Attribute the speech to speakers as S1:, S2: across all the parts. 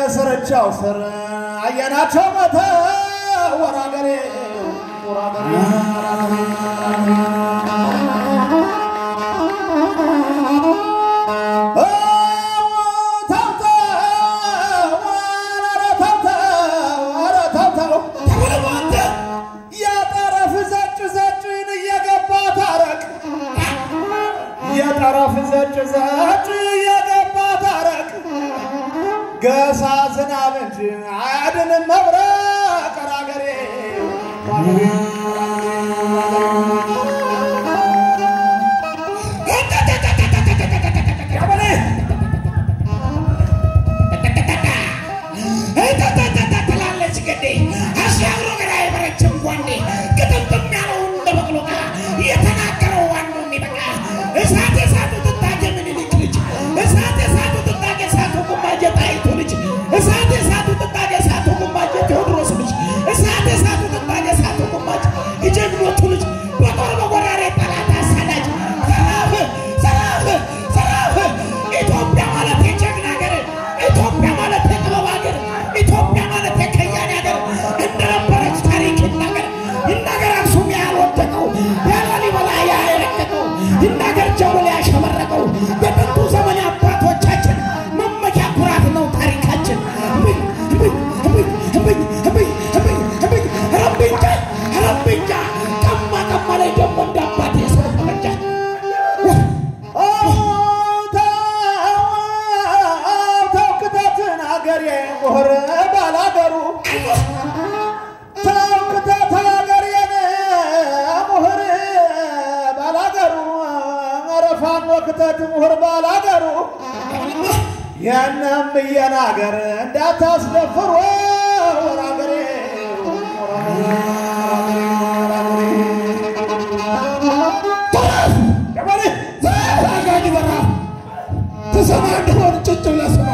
S1: የስርቻው ስር አየናቸው መተ ወራገሬ የጠረፍ ዘጭ የገባ ታረቅ ገሳ ዝናብ እንጂ አያድንም መብረቅ ራገሬ ያንም የናገር እንዳታስደፍሩ ወራገሬ ያባለ ታጋጅ በራ ተሰማ እንደሆነ ጭጭ ብለህ ስማ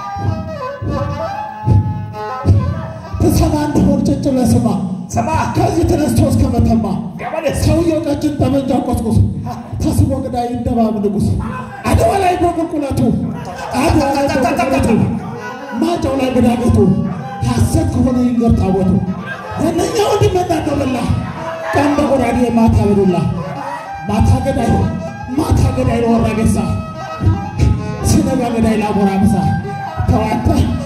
S1: ተሰማ እንደሆነ ጭጭ ብለህ ስማ ሰማ ከዚህ ተነስቶ እስከ መተማ ያባለ ሰውየው ቀጭን ጠመንጃ ቆስቆስ ታስቦ ገዳይ እንደባብ ንጉስ አድዋ ላይ በቁልቁለቱ አድዋ ላይ በቁልቁለቱ ማጫው ላይ በዳገቱ ሐሰት ከሆነ ይንገር ታቦቱ ወነኛው እንደመጣደውላ ቀን በጎራዴ ማታ በዱላ ማታ ገዳይ ለወራገሳ ሲነጋ ገዳይ ላቦራምሳ ተዋታ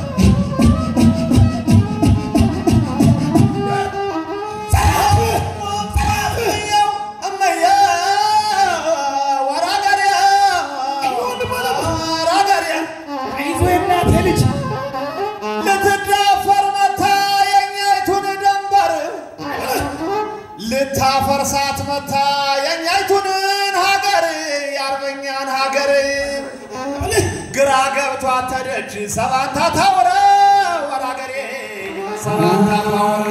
S1: ልታፈርሳት መታ የኛይቱንን ሀገር ያርበኛን ሀገር ግራ ገብቷት ተደጅ ሰባንታ ታወረ ወራገሬ ሰባንታ ታወረ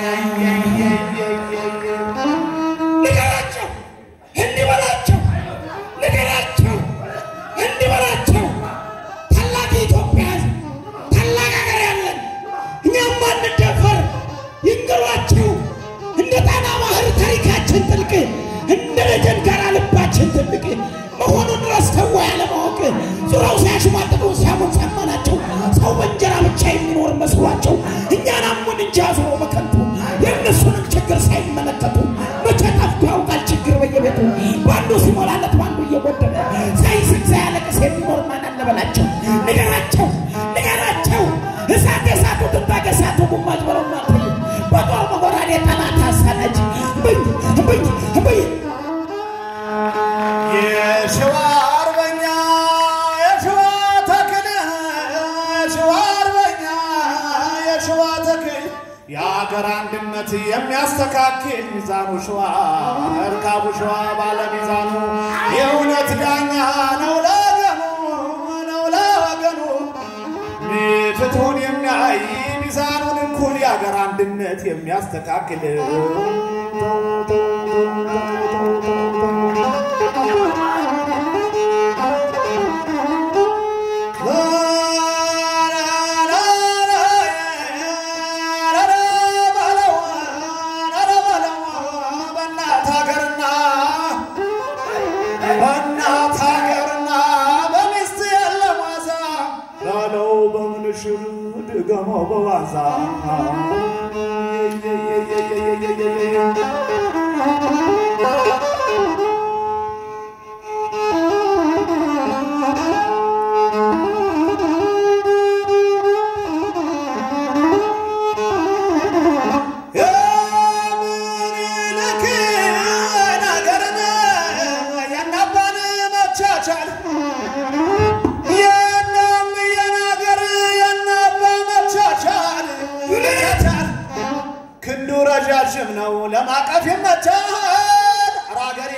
S1: ንገራቸው እንዲበላቸው ታላቅ ኢትዮጵያ ታላቅ ሀገር ያለን እኛም አንደፈር ይንገሯቸው እንደ ጣና ባህር ታሪካችን ጥልቅ እንደ ለጀን ጋር ልባችን ጥልቅ መሆኑን ረስተው ያለ ማወቅ ዙራው ሲያሽማጥጡ ሲያሙን ሰማናቸው ሰው በእንጀራ ብቻ የሚኖር መስሏቸው እኛን አሙን እንጂ አዝሮ በከንቱ የእነሱንም ችግር ሳይመለከቱ መቼ ጠፍቶ ያውቃል ችግር በየቤቱ ባንዱ ሲሞላለት ባንዱ እየጎደለ ሳይስቅ ሳያለቅስ የሚኖር ማን አለ በላቸው ንገራቸው እሳቱ ትታገሳቱ ጉማጅ በረማት በጦር በጎራዴ ጠላት አሳለች ብኝ የሸዋ አርበኛ የሸዋ ተክል የአገር አንድነት የሚያስተካክል ሚዛኑ ሸዋ እርካቡ ሸዋ ባለሚዛኑ የእውነት ዳኛ ነው ለወገኑ ፍትሁን የሚያይ ሚዛኑን እኩል የአገር አንድነት የሚያስተካክል በእናት ሀገርና በሚስት የለም ዋዛ ባለው በምንሽር
S2: ድገመው በዋዛ ነው ለማቀፍ የመቻል ራገሬ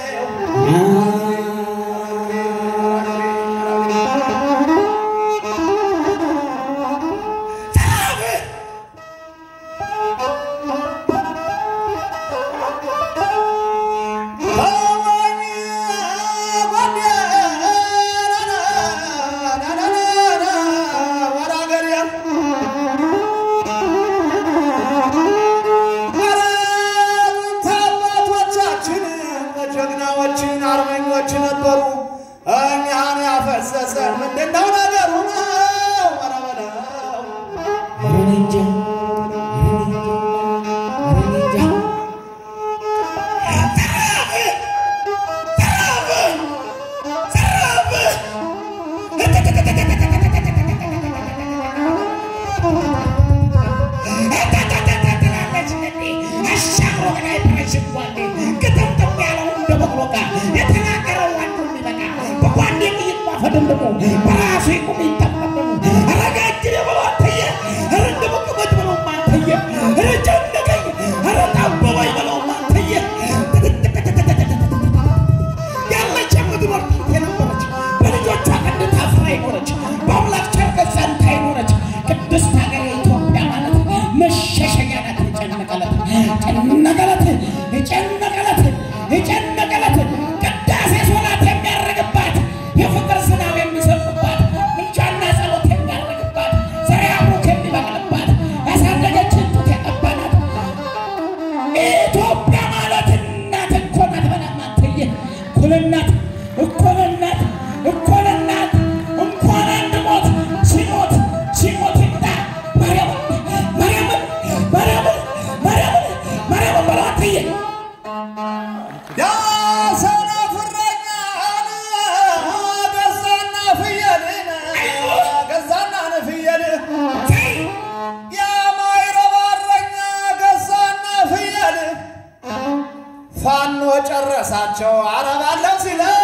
S2: ጨረሳቸው አረባለው ሲለው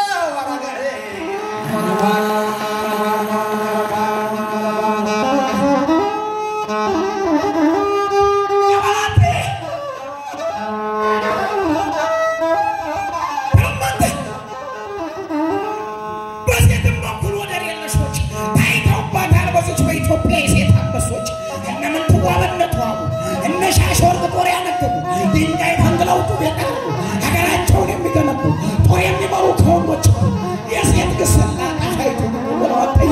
S2: አረጋዬ
S1: በሴትም በኩል ወደር የለሾች ታይተውባታል። በዚች በኢትዮጵያ የሴት አንበሶች እነ ምንትዋብነቷ እነ ሻሾር ጦር ያነገቡ ድንጋይ ፈንቅለው ጡብ የቀለቡ ሀገራቸውን የሚገነቡ ጦር የሚመሩ ከወንዶች የሴት ግስላ ጣፋይቱ ወለወጠየ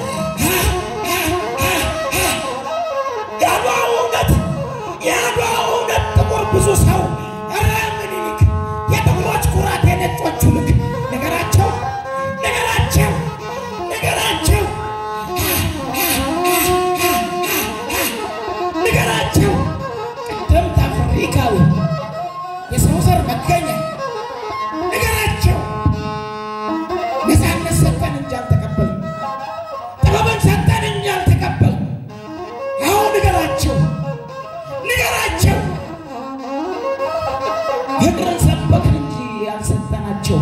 S1: የአድዋው እውነት ጥቁር ብዙ ሰው ኧረ ምኒልክ የጥቁሮች ኩራት የነጮቹ ልክ ነገራቸው ነገራቸው ነገራቸው ነገራቸው ቀደምት አፍሪካዊ የሰው ዘር መገኛ ነገራቸው ነፃነት ሰጠን እንጂ አልተቀበልም። ጥበብን ሰጠን እንጂ አልተቀበልም። አሁን ንገራቸው ንገራቸው ፍቅርን ሰበክን እንጂ አልሰጠናቸው።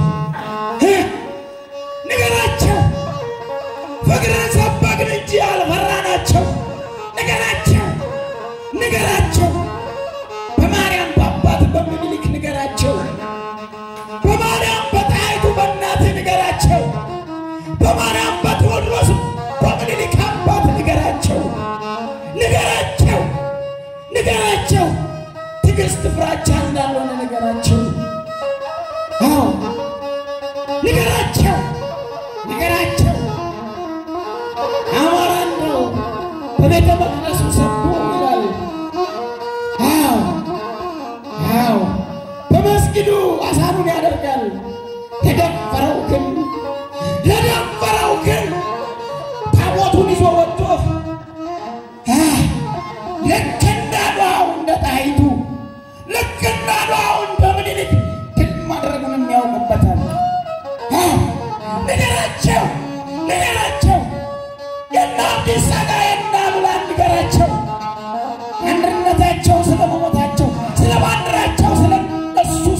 S1: ንገራቸው ፍቅርን ሰበክን እንጂ አልፈራናቸው። ንገራቸው ንገራቸው በማርያም በአባት በምኒልክ ንገራቸው። በማርያም በጣይቱ በእናት ንገራቸው። በማርያም በቴዎድሮስ በምኒልክ አባት ንገራቸው። ንገራቸው ንገራቸው ትዕግስት ፍራቻ እንዳልሆነ ንገራቸው። አዎ ንገራቸው ንገራቸው አማራ ነው በቤተ መቅደሱ ሰብኮ ይላል። አዎ አዎ በመስጊዱ አሳኑን ያደርጋል። ለደፈረው ግን ታቦቱን ይዞ ወጥቶ ንገራቸው የእነ አብዲሳ ጋር